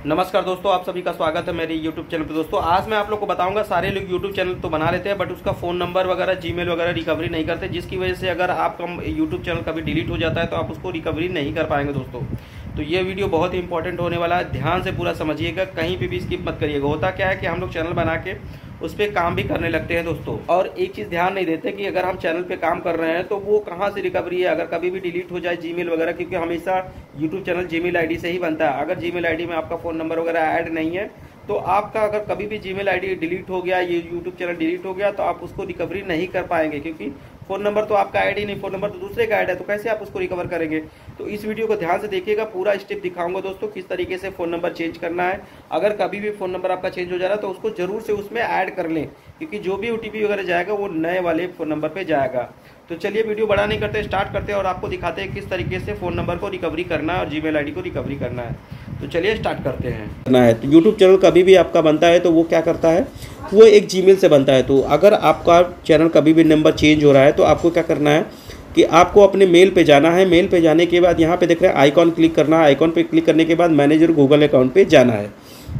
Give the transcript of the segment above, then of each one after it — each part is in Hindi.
नमस्कार दोस्तों, आप सभी का स्वागत है मेरे YouTube चैनल पे। दोस्तों आज मैं आप लोग को बताऊंगा, सारे लोग YouTube चैनल तो बना लेते हैं बट उसका फ़ोन नंबर वगैरह जीमेल वगैरह रिकवरी नहीं करते, जिसकी वजह से अगर आपका YouTube चैनल कभी डिलीट हो जाता है तो आप उसको रिकवरी नहीं कर पाएंगे। दोस्तों तो ये वीडियो बहुत ही इंपॉर्टेंट होने वाला है, ध्यान से पूरा समझिएगा, कहीं पे भी स्किप मत करिएगा। होता क्या है कि हम लोग चैनल बना के उस पर काम भी करने लगते हैं दोस्तों, और एक चीज़ ध्यान नहीं देते कि अगर हम चैनल पे काम कर रहे हैं तो वो कहाँ से रिकवरी है। अगर कभी भी डिलीट हो जाए जीमेल वगैरह, क्योंकि हमेशा यूट्यूब चैनल जीमेल आईडी से ही बनता है। अगर जीमेल आईडी में आपका फ़ोन नंबर वगैरह ऐड नहीं है तो आपका अगर कभी भी जीमेल आईडी डिलीट हो गया, ये यूट्यूब चैनल डिलीट हो गया, तो आप उसको रिकवरी नहीं कर पाएंगे, क्योंकि फ़ोन नंबर तो आपका ऐड ही नहीं, फ़ोन नंबर तो दूसरे का ऐड है, तो कैसे आप उसको रिकवर करेंगे। तो इस वीडियो को ध्यान से देखिएगा, पूरा स्टेप दिखाऊंगा दोस्तों किस तरीके से फ़ोन नंबर चेंज करना है। अगर कभी भी फ़ोन नंबर आपका चेंज हो जा रहा है तो उसको जरूर से उसमें ऐड कर लें, क्योंकि जो भी OTP वगैरह जाएगा वो नए वाले फ़ोन नंबर पर जाएगा। तो चलिए वीडियो बड़ा नहीं करते, स्टार्ट करते हैं और आपको दिखाते हैं किस तरीके से फ़ोन नंबर को रिकवरी करना है और जीमेल आईडी को रिकवरी करना है। तो चलिए स्टार्ट करते हैं। तो यूट्यूब चैनल कभी भी आपका बनता है तो वो क्या करता है, वो एक जीमेल से बनता है। तो अगर आपका चैनल कभी भी नंबर चेंज हो रहा है तो आपको क्या करना है कि आपको अपने मेल पे जाना है। मेल पे जाने के बाद यहाँ पे देख रहे हैं आइकॉन क्लिक करना है। आइकॉन पे क्लिक करने के बाद मैनेजर गूगल अकाउंट पे जाना है।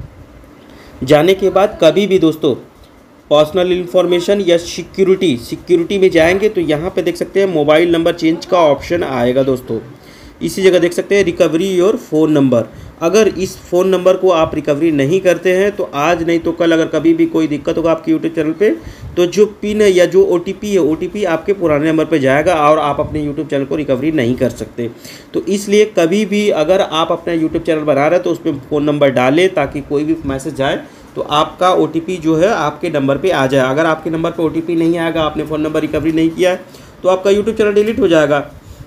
जाने के बाद कभी भी दोस्तों पर्सनल इन्फॉर्मेशन या सिक्योरिटी में जाएंगे तो यहाँ पे देख सकते हैं मोबाइल नंबर चेंज का ऑप्शन आएगा दोस्तों। इसी जगह देख सकते हैं रिकवरी योर फ़ोन नंबर। अगर इस फ़ोन नंबर को आप रिकवरी नहीं करते हैं तो आज नहीं तो कल अगर कभी भी कोई दिक्कत होगा आपके यूट्यूब चैनल पे, तो जो पिन है या जो OTP है, OTP आपके पुराने नंबर पे जाएगा और आप अपने यूट्यूब चैनल को रिकवरी नहीं कर सकते। तो इसलिए कभी भी अगर आप अपना यूट्यूब चैनल बना रहे हैं तो उस पर फ़ोन नंबर डालें, ताकि कोई भी मैसेज जाए तो आपका OTP जो है आपके नंबर पे आ जाए। अगर आपके नंबर पे OTP नहीं आएगा, आपने फ़ोन नंबर रिकवरी नहीं किया है, तो आपका यूट्यूब चैनल डिलीट हो जाएगा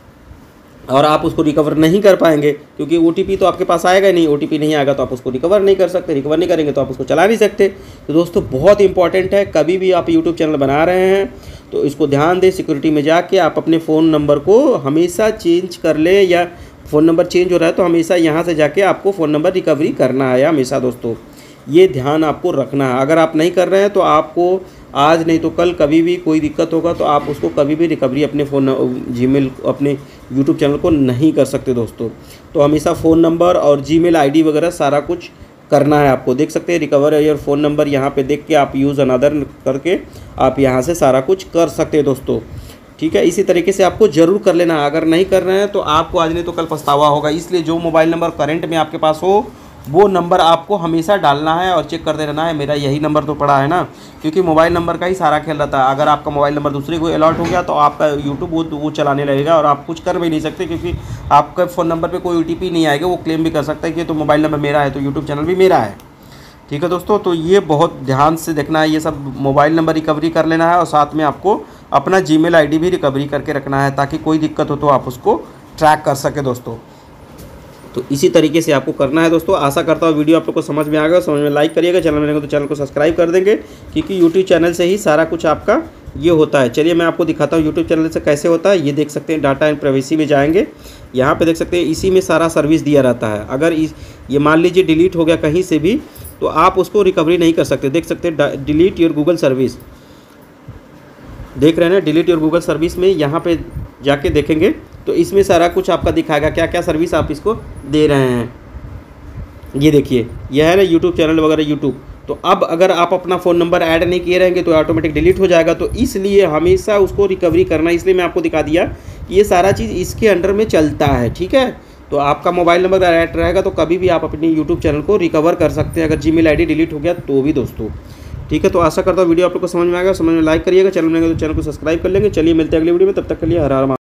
और आप उसको रिकवर नहीं कर पाएंगे, क्योंकि OTP तो आपके पास आएगा नहीं। OTP नहीं आएगा तो आप उसको रिकवर नहीं कर सकते, रिकवर नहीं करेंगे तो आप उसको चला नहीं सकते। तो दोस्तों बहुत इंपॉर्टेंट है, कभी भी आप यूट्यूब चैनल बना रहे हैं तो इसको ध्यान दें। सिक्योरिटी में जाके आप अपने फ़ोन नंबर को हमेशा चेंज कर लें, या फ़ोन नंबर चेंज हो रहा है तो हमेशा यहाँ से जाके आपको फ़ोन नंबर रिकवरी करना है हमेशा दोस्तों। ये ध्यान आपको रखना है। अगर आप नहीं कर रहे हैं तो आपको आज नहीं तो कल कभी भी कोई दिक्कत होगा तो आप उसको कभी भी रिकवरी अपने जीमेल अपने यूट्यूब चैनल को नहीं कर सकते दोस्तों। तो हमेशा फ़ोन नंबर और जीमेल आईडी वगैरह सारा कुछ करना है आपको। देख सकते हैं रिकवर योर फ़ोन नंबर, यहाँ पे देख के आप यूज़ अनदर करके आप यहाँ से सारा कुछ कर सकते हैं दोस्तों। ठीक है, इसी तरीके से आपको ज़रूर कर लेना। अगर नहीं कर रहे हैं तो आपको आज नहीं तो कल पछतावा होगा। इसलिए जो मोबाइल नंबर करंट में आपके पास हो वो नंबर आपको हमेशा डालना है और चेक करते रहना है, मेरा यही नंबर तो पड़ा है ना, क्योंकि मोबाइल नंबर का ही सारा खेल रहता है। अगर आपका मोबाइल नंबर दूसरे को अलॉट हो गया तो आपका यूट्यूब वो चलाने लगेगा और आप कुछ कर भी नहीं सकते, क्योंकि आपके फ़ोन नंबर पे कोई OTP नहीं आएगा। वो क्लेम भी कर सकता है कि तो मोबाइल नंबर मेरा है तो यूट्यूब चैनल भी मेरा है। ठीक है दोस्तों, तो ये बहुत ध्यान से देखना है, ये सब मोबाइल नंबर रिकवरी कर लेना है और साथ में आपको अपना जीमेल आईडी भी रिकवरी करके रखना है, ताकि कोई दिक्कत हो तो आप उसको ट्रैक कर सके दोस्तों। तो इसी तरीके से आपको करना है दोस्तों। आशा करता हूँ वीडियो आप लोग को समझ में आ गया। समझ में लाइक करिएगा, चैनल में तो चैनल को सब्सक्राइब कर देंगे, क्योंकि यूट्यूब चैनल से ही सारा कुछ आपका ये होता है। चलिए मैं आपको दिखाता हूँ यूट्यूब चैनल से कैसे होता है। ये देख सकते हैं डाटा एंड प्राइवेसी में जाएंगे, यहाँ पे देख सकते हैं इसी में सारा सर्विस दिया रहता है। अगर ये मान लीजिए डिलीट हो गया कहीं से भी तो आप उसको रिकवरी नहीं कर सकते। देख सकते हैं डिलीट योर गूगल सर्विस, देख रहे हैं ना, डिलीट योर गूगल सर्विस में यहाँ पे जाके देखेंगे तो इसमें सारा कुछ आपका दिखाएगा क्या क्या सर्विस आप इसको दे रहे हैं। ये देखिए, यह है ना यूट्यूब चैनल वगैरह यूट्यूब। तो अब अगर आप अपना फ़ोन नंबर ऐड नहीं किए रहेंगे तो ऑटोमेटिक डिलीट हो जाएगा। तो इसलिए हमेशा उसको रिकवरी करना, इसलिए मैं आपको दिखा दिया कि ये सारा चीज़ इसके अंडर में चलता है। ठीक है, तो आपका मोबाइल नंबर ऐड रहेगा तो कभी भी आप अपनी यूट्यूब चैनल को रिकवर कर सकते हैं, अगर जीमेल आईडी डिलीट हो गया तो भी दोस्तों। ठीक है, तो आशा करता हूँ वीडियो आप लोग को समझ में आएगा। समझ में लाइक करिएगा, चैनल में तो चैनल को सब्सक्राइब कर लेंगे। चलिए मिलते हैं अगली वीडियो में, तब तक के लिए हर हर